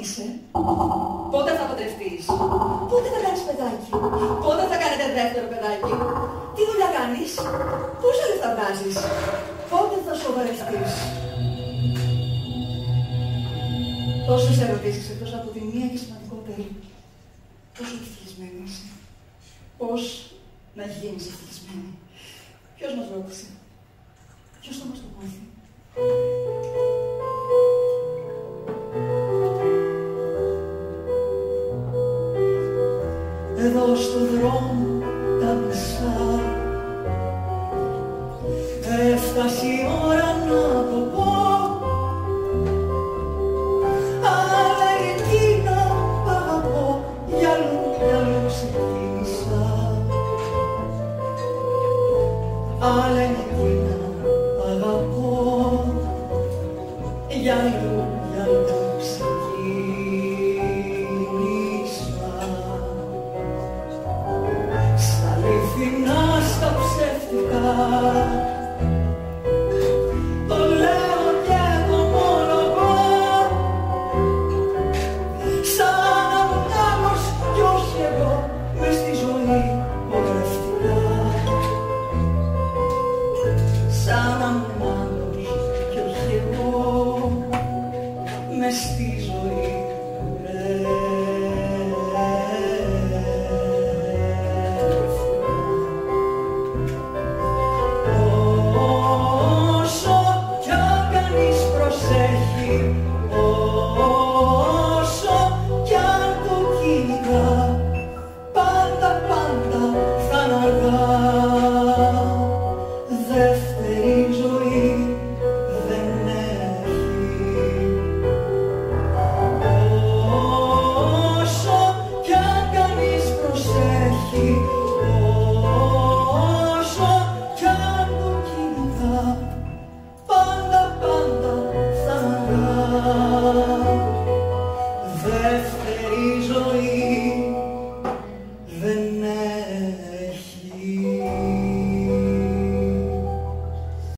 είσαι, πότε θα παντρευτείς, πότε θα κάνεις παιδάκι, πότε θα κάνετε δεύτερο παιδάκι, τι δουλειά κάνεις, πόσα λεφτά βγάζεις, πότε θα σοβαρευτείς. Τόσες ερωτήσεις εκτός από τη μία και σημαντικότερη. Πόσο ευτυχισμένη είσαι, πώς να γίνεις ευτυχισμένη. Ποιος μας ρώτησε, ποιος θα μας το μάθει. Εδώ στο δρόμο τα μισά έφτασε η ώρα να το πω. Αλλά εκείνα που αγαπώ για αλλού ξεκίνησα. Αλλά εκείνα που αγαπώ για αλλού ξεκίνησα. Στα ψεύτικα το λέω και το ομολογώ, σαν να μου άλλος κι όχι εγώ μες στη ζωή πορευτικά, σαν να μου άλλος κι όχι εγώ μες στη ζωή.